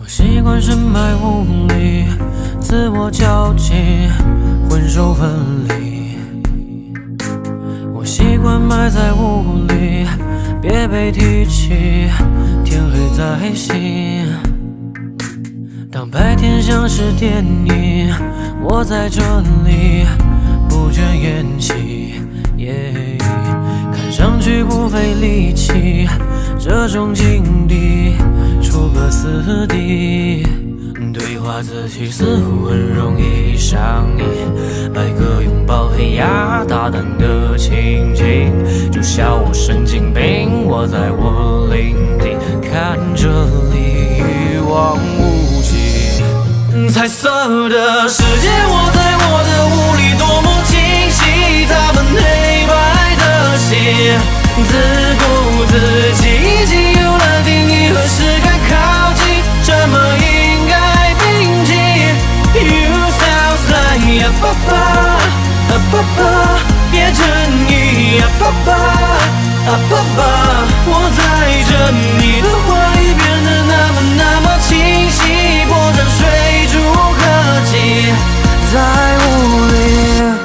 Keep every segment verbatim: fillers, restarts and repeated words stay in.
我习惯深埋雾里，自我交集，魂兽分离。我习惯埋在雾里，别被提起，天黑在心。当白天像是电影，我在这里不倦演起， yeah, 看上去不费力气，这种境地出个死地。对话自己似乎很容易上瘾，百个拥抱黑压大胆的情景，就笑我神经病，我在我领地，看这里一望无际。彩色的世界，我在我的雾里多么清晰，他们黑白的心，自顾自己已经有了定义，何时该靠近，什么应该铭记。You sounds like 呀爸爸，啊爸爸，别争议呀爸爸，啊爸爸，我在这，你的话语变得那么那么清晰，波折水逐科技，在雾里。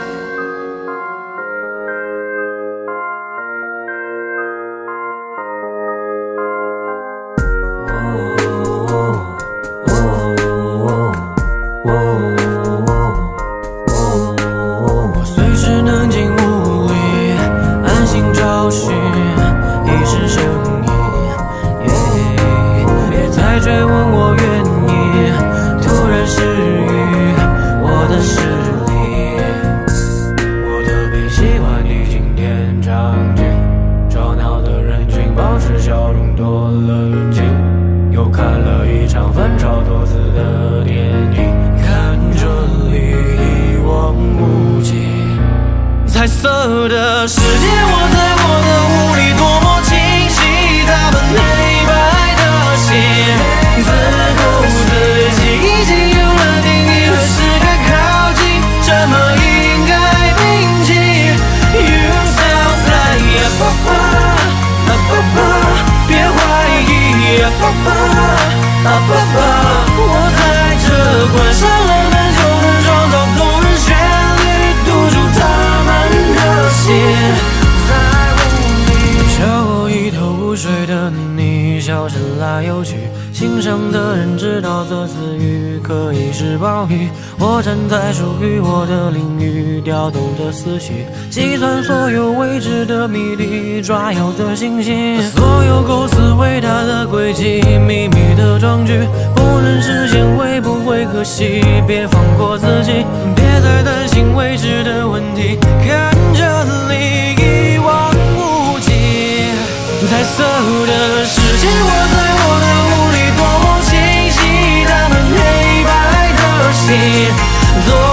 我随时能进屋里，安心找寻遗失声音。Yeah, 别再追问我原因，突然失语，我的视力，我特别喜欢你经典场景，吵闹的人群保持笑容多冷静，又看了一场反超多次的电影，看这里一望无际。彩色的世界，我在我的雾里多么清晰，他们黑白的心，自顾自己已经有了定义，何时该靠近，什么应该铭记。You sounds like 呀爸爸，啊爸爸，别怀疑呀爸爸，啊爸爸，我在这，关上了门就能创造动人旋律，堵住他们的心，在雾里。笑我一头雾水的你，笑声来又去，欣赏的人知道这词语可以是褒义。我站在属于我的领域，调动着思绪，计算所有未知的谜底，抓有的星星，所有构思伟大的轨迹，秘密的壮举，不能实现会不会可惜？别放过自己，别再担心未知的问题，看这里一望无际。彩色的世界，我在我的雾里多么清晰，他们黑白的心。